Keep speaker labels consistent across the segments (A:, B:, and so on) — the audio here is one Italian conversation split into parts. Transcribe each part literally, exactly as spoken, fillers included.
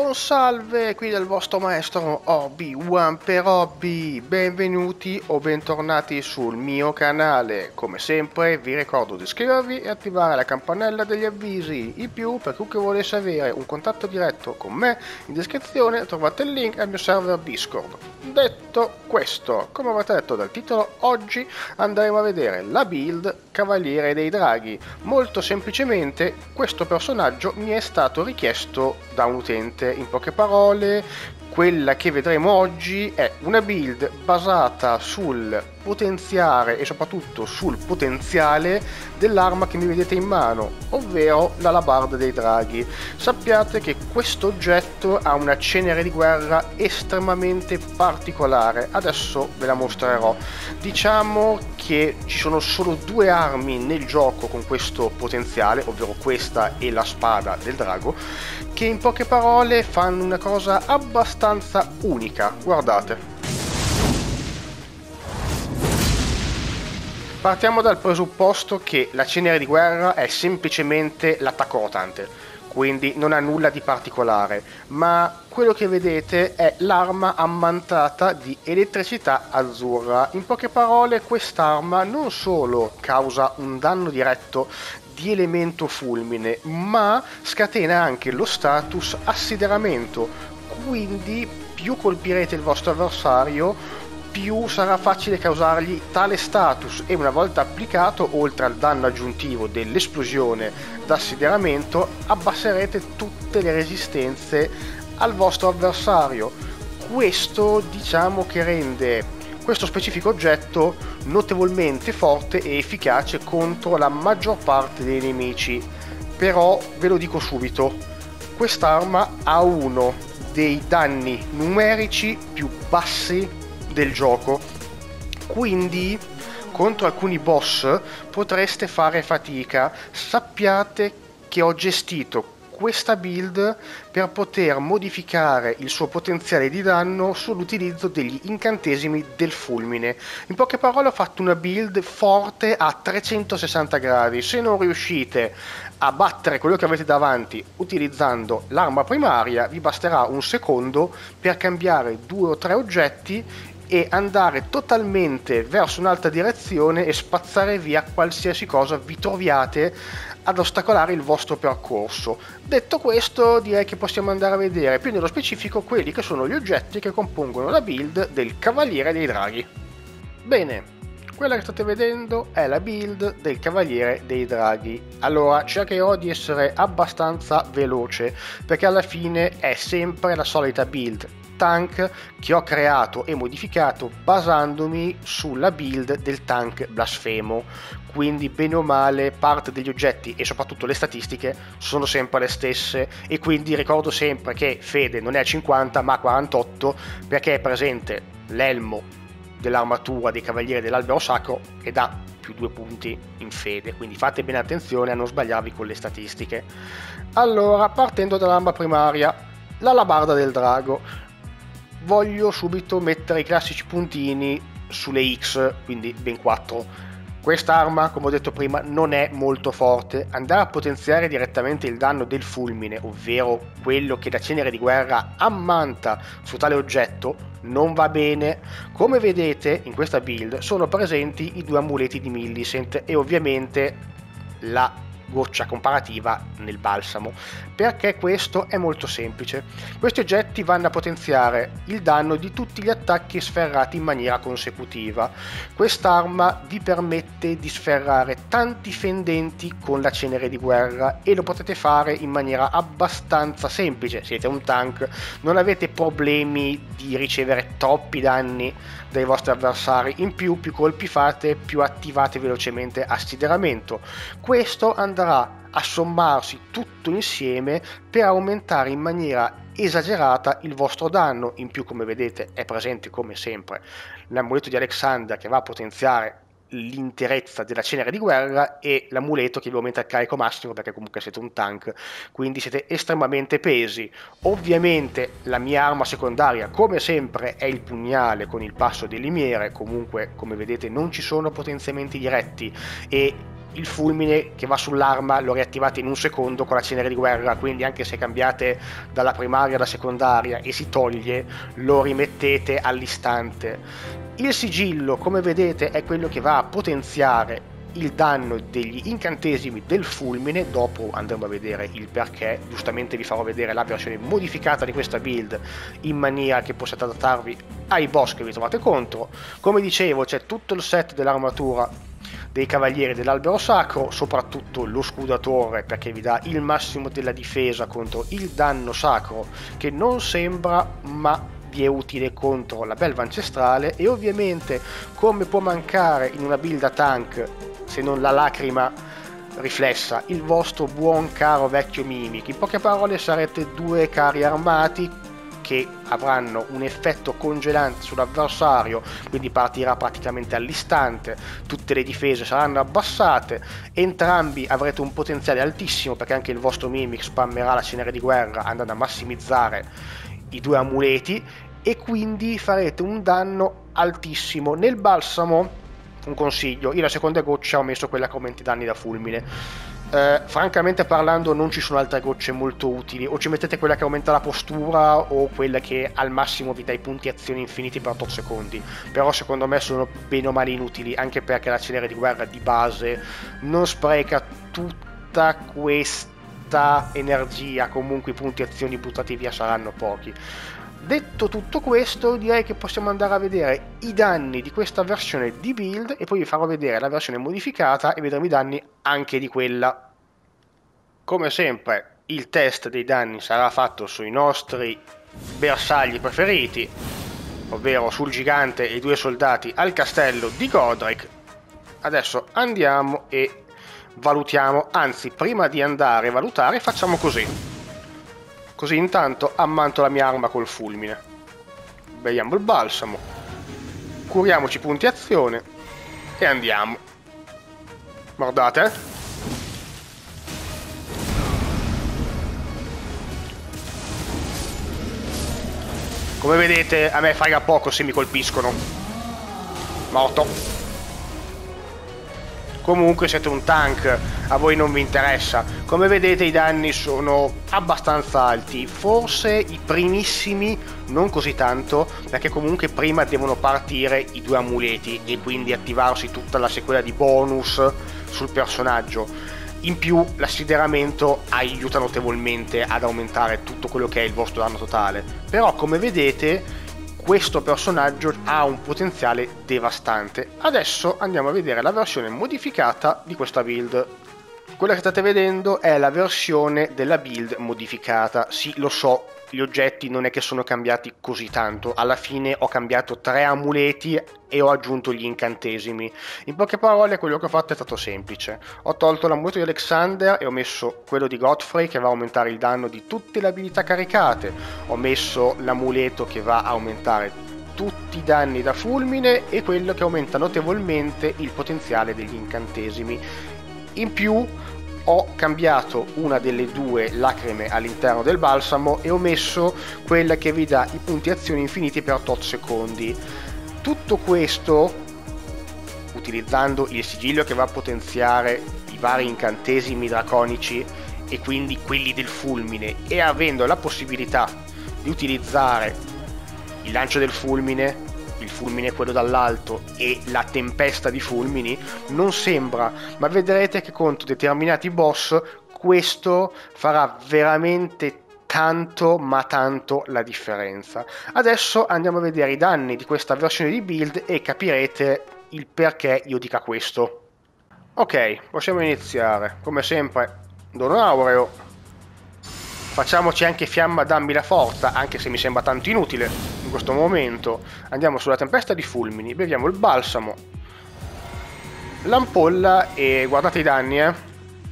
A: buon salve qui del vostro maestro Obi-Wan per Hobby, benvenuti o bentornati sul mio canale. Come sempre vi ricordo di iscrivervi e attivare la campanella degli avvisi. In più, per chiunque volesse avere un contatto diretto con me, in descrizione trovate il link al mio server Discord. Detto questo, come avete detto dal titolo, oggi andremo a vedere la build Cavaliere dei Draghi. Molto semplicemente questo personaggio mi è stato richiesto da un utente. In poche parole, quella che vedremo oggi è una build basata sul potenziare e soprattutto sul potenziale dell'arma che mi vedete in mano, ovvero l'alabarda dei draghi. Sappiate che questo oggetto ha una cenere di guerra estremamente particolare, adesso ve la mostrerò. Diciamo che ci sono solo due armi nel gioco con questo potenziale, ovvero questa e la spada del drago, che in poche parole fanno una cosa abbastanza unica. Guardate. Partiamo dal presupposto che la cenere di guerra è semplicemente l'attacco rotante, quindi non ha nulla di particolare, ma quello che vedete è l'arma ammantata di elettricità azzurra. In poche parole, quest'arma non solo causa un danno diretto di elemento fulmine, ma scatena anche lo status assideramento, quindi più colpirete il vostro avversario, più sarà facile causargli tale status, e una volta applicato, oltre al danno aggiuntivo dell'esplosione d'assideramento, abbasserete tutte le resistenze al vostro avversario. Questo diciamo che rende questo specifico oggetto notevolmente forte e efficace contro la maggior parte dei nemici. Però ve lo dico subito, quest'arma ha uno dei danni numerici più bassi del gioco, quindi contro alcuni boss potreste fare fatica. Sappiate che ho gestito questa build per poter modificare il suo potenziale di danno sull'utilizzo degli incantesimi del fulmine. In poche parole, ho fatto una build forte a trecentosessanta gradi. Se non riuscite a battere quello che avete davanti utilizzando l'arma primaria, vi basterà un secondo per cambiare due o tre oggetti e andare totalmente verso un'altra direzione e spazzare via qualsiasi cosa vi troviate ad ostacolare il vostro percorso. Detto questo, direi che possiamo andare a vedere più nello specifico quelli che sono gli oggetti che compongono la build del Cavaliere dei Draghi. Bene, quella che state vedendo è la build del Cavaliere dei Draghi. Allora, cercherò di essere abbastanza veloce, perché alla fine è sempre la solita build tank che ho creato e modificato basandomi sulla build del tank blasfemo, quindi bene o male parte degli oggetti e soprattutto le statistiche sono sempre le stesse, e quindi ricordo sempre che fede non è a cinquanta ma a quarantotto, perché è presente l'elmo dell'armatura dei Cavalieri dell'Albero Sacro e dà più due punti in fede, quindi fate bene attenzione a non sbagliarvi con le statistiche. Allora, partendo dall'arma primaria, l'alabarda del drago, voglio subito mettere i classici puntini sulle X, quindi ben quattro. Quest'arma, come ho detto prima, non è molto forte. Andare a potenziare direttamente il danno del fulmine, ovvero quello che la cenere di guerra ammanta su tale oggetto, non va bene. Come vedete in questa build sono presenti i due amuleti di Millicent e ovviamente la goccia comparativa nel balsamo. Perché questo è molto semplice: questi oggetti vanno a potenziare il danno di tutti gli attacchi sferrati in maniera consecutiva. Quest'arma vi permette di sferrare tanti fendenti con la cenere di guerra e lo potete fare in maniera abbastanza semplice. Siete un tank, non avete problemi di ricevere troppi danni dai vostri avversari. In più, più colpi fate, più attivate velocemente assideramento. Questo andrà a sommarsi tutto insieme per aumentare in maniera esagerata il vostro danno. In più, come vedete, è presente come sempre l'amuleto di Alexander che va a potenziare l'interezza della cenere di guerra e l'amuleto che vi aumenta il carico massimo, perché comunque siete un tank, quindi siete estremamente pesi. Ovviamente la mia arma secondaria, come sempre, è il pugnale con il passo del limiere. Comunque, come vedete, non ci sono potenziamenti diretti e il fulmine che va sull'arma lo riattivate in un secondo con la cenere di guerra, quindi anche se cambiate dalla primaria alla secondaria e si toglie, lo rimettete all'istante. Il sigillo, come vedete, è quello che va a potenziare il danno degli incantesimi del fulmine. Dopo andremo a vedere il perché, giustamente vi farò vedere la versione modificata di questa build in maniera che possiate adattarvi ai boss che vi trovate contro. Come dicevo, c'è tutto il set dell'armatura dei cavalieri dell'albero sacro, soprattutto lo scudatore, perché vi dà il massimo della difesa contro il danno sacro, che non sembra ma vi è utile contro la belva ancestrale. E ovviamente, come può mancare in una build a tank se non la lacrima riflessa, il vostro buon caro vecchio Mimic. In poche parole sarete due carri armati che avranno un effetto congelante sull'avversario, quindi partirà praticamente all'istante, tutte le difese saranno abbassate, entrambi avrete un potenziale altissimo perché anche il vostro Mimic spammerà la cenere di guerra andando a massimizzare i due amuleti e quindi farete un danno altissimo. Nel balsamo, un consiglio: io la seconda goccia ho messo quella che aumenta i danni da fulmine. Eh, francamente parlando non ci sono altre gocce molto utili, o ci mettete quella che aumenta la postura o quella che al massimo vi dà i punti azione infiniti per otto secondi, però secondo me sono bene o male inutili, anche perché la cenere di guerra di base non spreca tutta questa energia, comunque i punti azioni buttati via saranno pochi. Detto tutto questo, direi che possiamo andare a vedere i danni di questa versione di build e poi vi farò vedere la versione modificata e vedremo i danni anche di quella. Come sempre, il test dei danni sarà fatto sui nostri bersagli preferiti, ovvero sul gigante e i due soldati al castello di Godric. Adesso andiamo e valutiamo, anzi prima di andare a valutare facciamo così. Così intanto ammanto la mia arma col fulmine. Beviamo il balsamo. Curiamoci punti azione. E andiamo. Guardate. Come vedete a me frega poco se mi colpiscono. Morto. Comunque siete un tank, a voi non vi interessa. Come vedete i danni sono abbastanza alti, forse i primissimi non così tanto, perché comunque prima devono partire i due amuleti e quindi attivarsi tutta la sequela di bonus sul personaggio. In più l'assideramento aiuta notevolmente ad aumentare tutto quello che è il vostro danno totale, però come vedete questo personaggio ha un potenziale devastante. Adesso andiamo a vedere la versione modificata di questa build. Quella che state vedendo è la versione della build modificata. Sì, lo so, gli oggetti non è che sono cambiati così tanto. Alla fine ho cambiato tre amuleti e ho aggiunto gli incantesimi. In poche parole quello che ho fatto è stato semplice. Ho tolto l'amuleto di Alexander e ho messo quello di Godfrey che va a aumentare il danno di tutte le abilità caricate. Ho messo l'amuleto che va a aumentare tutti i danni da fulmine e quello che aumenta notevolmente il potenziale degli incantesimi. In più ho cambiato una delle due lacrime all'interno del balsamo e ho messo quella che vi dà i punti azione infiniti per otto secondi. Tutto questo utilizzando il sigillo che va a potenziare i vari incantesimi draconici e quindi quelli del fulmine, e avendo la possibilità di utilizzare il lancio del fulmine, il fulmine quello dall'alto e la tempesta di fulmini. Non sembra, ma vedrete che contro determinati boss questo farà veramente tanto ma tanto la differenza. Adesso andiamo a vedere i danni di questa versione di build e capirete il perché io dica questo. Ok, possiamo iniziare. Come sempre dono aureo. Facciamoci anche fiamma dammi la forza, anche se mi sembra tanto inutile in questo momento. Andiamo sulla tempesta di fulmini, beviamo il balsamo, l'ampolla e guardate i danni, eh.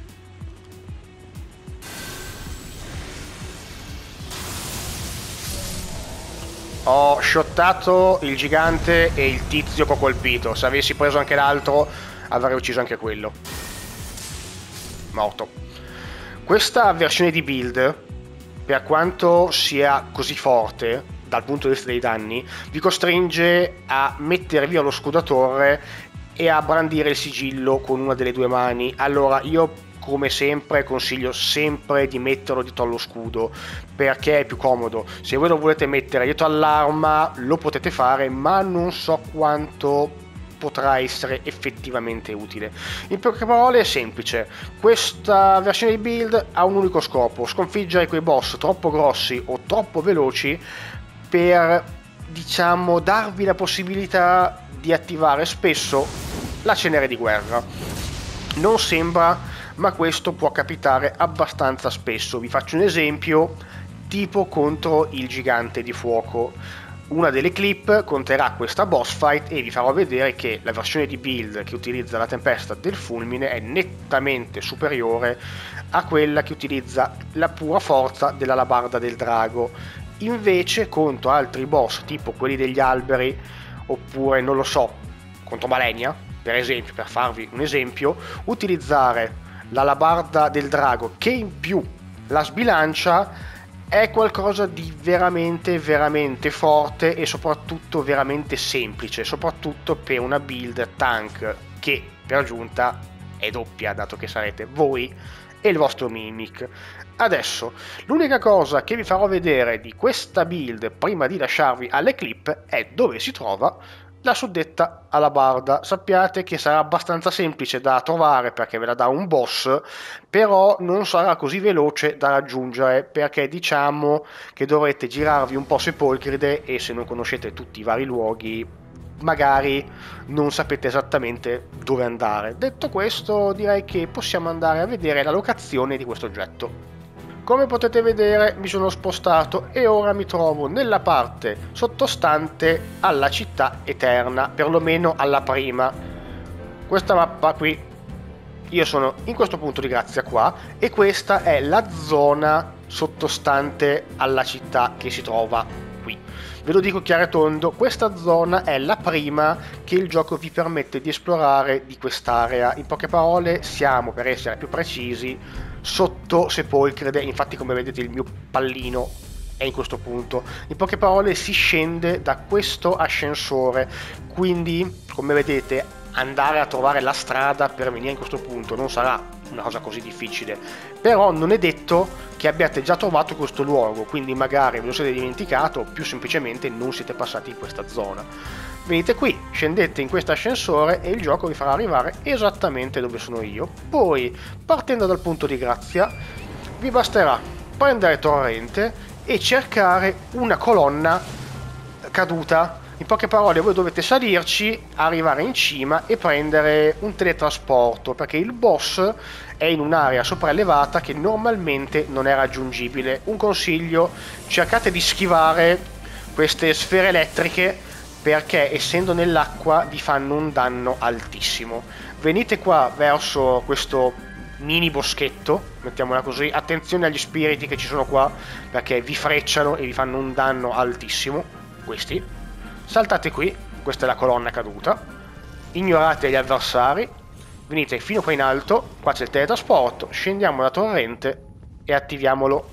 A: Ho shottato il gigante e il tizio che ho colpito. Se avessi preso anche l'altro avrei ucciso anche quello. Morto. Questa versione di build, per quanto sia così forte dal punto di vista dei danni, vi costringe a mettere via lo scudatore e a brandire il sigillo con una delle due mani. Allora io come sempre consiglio sempre di metterlo dietro allo scudo, perché è più comodo. Se voi lo volete mettere dietro all'arma lo potete fare, ma non so quanto potrà essere effettivamente utile. In poche parole è semplice: questa versione di build ha un unico scopo: sconfiggere quei boss troppo grossi o troppo veloci per, diciamo, darvi la possibilità di attivare spesso la cenere di guerra. Non sembra, ma questo può capitare abbastanza spesso. Vi faccio un esempio, tipo contro il gigante di fuoco. Una delle clip conterrà questa boss fight e vi farò vedere che la versione di build che utilizza la tempesta del fulmine è nettamente superiore a quella che utilizza la pura forza dell'alabarda del drago. Invece contro altri boss tipo quelli degli alberi, oppure non lo so, contro Malenia per esempio, per farvi un esempio, utilizzare l'alabarda del drago che in più la sbilancia è qualcosa di veramente veramente forte e soprattutto veramente semplice, soprattutto per una build tank che per giunta è doppia, dato che sarete voi e il vostro Mimic. Adesso l'unica cosa che vi farò vedere di questa build prima di lasciarvi alle clip è dove si trova la suddetta alabarda. Sappiate che sarà abbastanza semplice da trovare perché ve la dà un boss, però non sarà così veloce da raggiungere, perché diciamo che dovrete girarvi un po' Sepolcride e se non conoscete tutti i vari luoghi magari non sapete esattamente dove andare. Detto questo, direi che possiamo andare a vedere la locazione di questo oggetto. Come potete vedere mi sono spostato e ora mi trovo nella parte sottostante alla città eterna, perlomeno alla prima. Questa mappa qui, io sono in questo punto di grazia qua e questa è la zona sottostante alla città che si trova qui. Ve lo dico chiaro e tondo, questa zona è la prima che il gioco vi permette di esplorare di quest'area. In poche parole siamo, per essere più precisi, sotto Sepolcride, infatti come vedete il mio pallino è in questo punto. In poche parole si scende da questo ascensore, quindi come vedete andare a trovare la strada per venire in questo punto non sarà una cosa così difficile, però non è detto che abbiate già trovato questo luogo, quindi magari ve lo siete dimenticato o più semplicemente non siete passati in questa zona. Venite qui, scendete in questo ascensore e il gioco vi farà arrivare esattamente dove sono io. Poi, partendo dal punto di grazia, vi basterà prendere torrente e cercare una colonna caduta. In poche parole, voi dovete salirci, arrivare in cima e prendere un teletrasporto, perché il boss è in un'area sopraelevata che normalmente non è raggiungibile. Un consiglio: cercate di schivare queste sfere elettriche, perché essendo nell'acqua vi fanno un danno altissimo. Venite qua verso questo mini boschetto, mettiamola così, attenzione agli spiriti che ci sono qua perché vi frecciano e vi fanno un danno altissimo, questi. Saltate qui, questa è la colonna caduta, ignorate gli avversari, venite fino qua in alto, qua c'è il teletrasporto, scendiamo da torrente e attiviamolo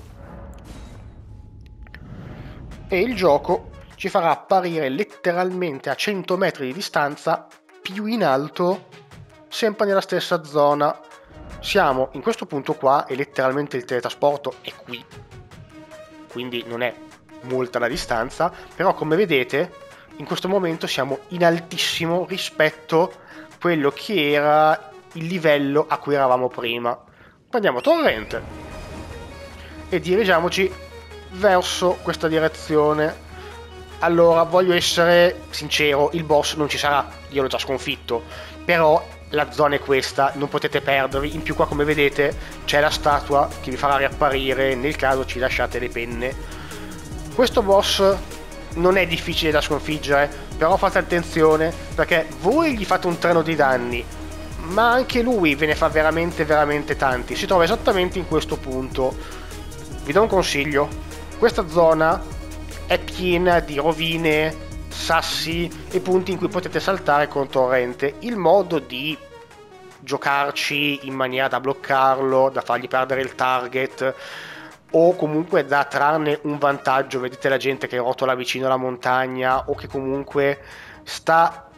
A: e il gioco ci farà apparire letteralmente a cento metri di distanza più in alto, sempre nella stessa zona. Siamo in questo punto qua e letteralmente il teletrasporto è qui, quindi non è molta la distanza, però come vedete in questo momento siamo in altissimo rispetto a quello che era il livello a cui eravamo prima. Prendiamo torrente e dirigiamoci verso questa direzione. Allora, voglio essere sincero, il boss non ci sarà, io l'ho già sconfitto, però la zona è questa, non potete perdervi. In più qua come vedete c'è la statua che vi farà riapparire nel caso ci lasciate le penne. Questo boss non è difficile da sconfiggere, però fate attenzione perché voi gli fate un treno di danni, ma anche lui ve ne fa veramente veramente tanti. Si trova esattamente in questo punto. Vi do un consiglio: questa zona è piena di rovine, sassi e punti in cui potete saltare con torrente. Il modo di giocarci in maniera da bloccarlo, da fargli perdere il target o comunque da trarne un vantaggio, vedete la gente che rotola vicino alla montagna o che comunque sta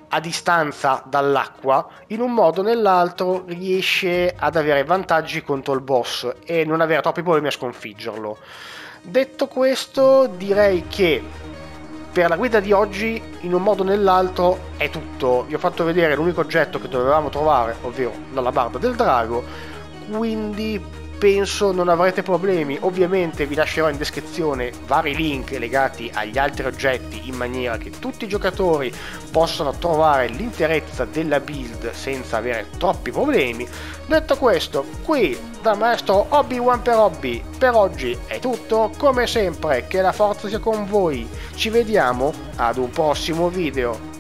A: a distanza dall'acqua, in un modo o nell'altro riesce ad avere vantaggi contro il boss e non avere troppi problemi a sconfiggerlo. Detto questo, direi che per la guida di oggi, in un modo o nell'altro, è tutto. Vi ho fatto vedere l'unico oggetto che dovevamo trovare, ovvero la barba del drago, quindi penso non avrete problemi. Ovviamente vi lascerò in descrizione vari link legati agli altri oggetti in maniera che tutti i giocatori possano trovare l'interezza della build senza avere troppi problemi. Detto questo, qui da maestro Obi-Wan per Hobby per oggi è tutto. Come sempre, che la forza sia con voi, ci vediamo ad un prossimo video.